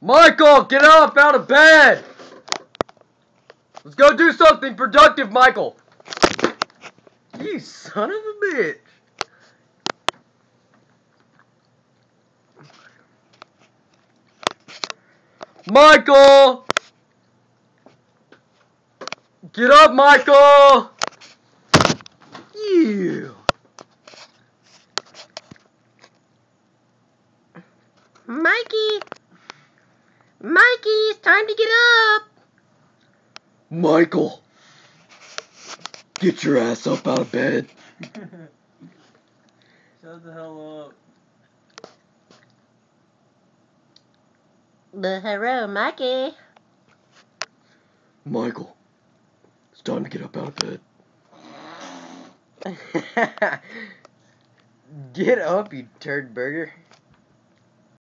Michael, get up out of bed! Let's go do something productive, Michael! You son of a bitch! Michael! Get up, Michael! You! Mikey! Mikey, it's time to get up! Michael! Get your ass up out of bed. Shut the hell up. Hello, Mikey. Michael, it's time to get up out of bed. Get up, you turd burger.